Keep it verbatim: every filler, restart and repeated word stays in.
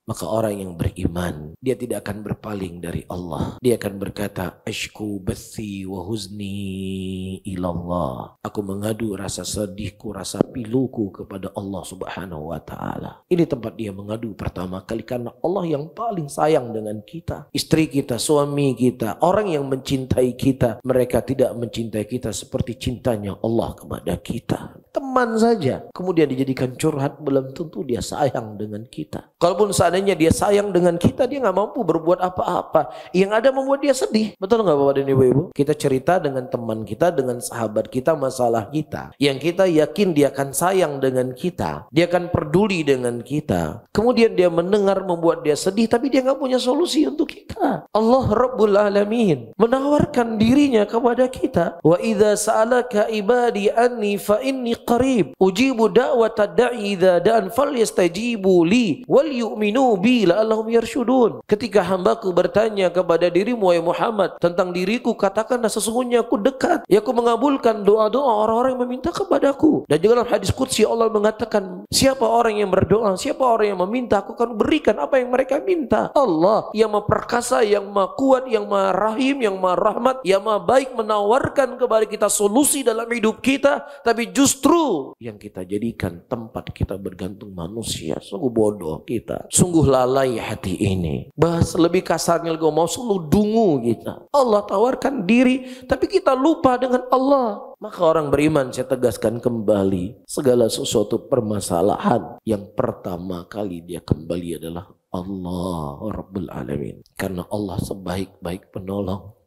Maka orang yang beriman, dia tidak akan berpaling dari Allah. Dia akan berkata, ashku bathi wa huzni ilallah. Aku mengadu rasa sedihku, rasa piluku kepada Allah subhanahu wa ta'ala. Ini tempat dia mengadu pertama kali, karena Allah yang paling sayang dengan kita. Istri kita, suami kita, orang yang mencintai kita, mereka tidak mencintai kita seperti cintanya Allah kepada kita. Teman saja, kemudian dijadikan curhat, belum tentu dia sayang dengan kita. Kalaupun seandainya dia sayang dengan kita, dia nggak mampu berbuat apa-apa. Yang ada membuat dia sedih. Betul nggak Bapak dan Ibu-Ibu? Kita cerita dengan teman kita, dengan sahabat kita masalah kita, yang kita yakin dia akan sayang dengan kita, dia akan peduli dengan kita. Kemudian dia mendengar membuat dia sedih, tapi dia nggak punya solusi untuk kita. Allah Rabbul Alamin menawarkan dirinya kepada kita. Wa idza sa'alaka ibadi anni fa inni qarib ujibu da'watad da'i idza da'an falyastajibu li wal yu'minu bi la'allahum yarshudun. Ketika hambaku bertanya kepada dirimu wahai Muhammad tentang diriku, katakanlah sesungguhnya aku dekat, ya aku mengabulkan doa-doa orang-orang yang meminta kepadaku. Dan juga dalam hadis qudsi Allah mengatakan, siapa orang yang berdoa, siapa orang yang meminta, aku akan berikan apa yang mereka minta. Allah yang memperkasa, yang maha kuat, yang maha rahim, yang maha rahmat, yang maha baik, menawarkan kepada kita solusi dalam hidup kita, tapi justru yang kita jadikan tempat kita bergantung manusia. Sungguh bodoh kita, sungguh lalai hati ini. Bahas lebih kasarnya lagi, mau sungguh dungu kita. Allah tawarkan diri, tapi kita lupa dengan Allah. Maka orang beriman, saya tegaskan kembali, segala sesuatu permasalahan, yang pertama kali dia kembali adalah Allah Rabbul Alamin. Karena Allah sebaik-baik penolong.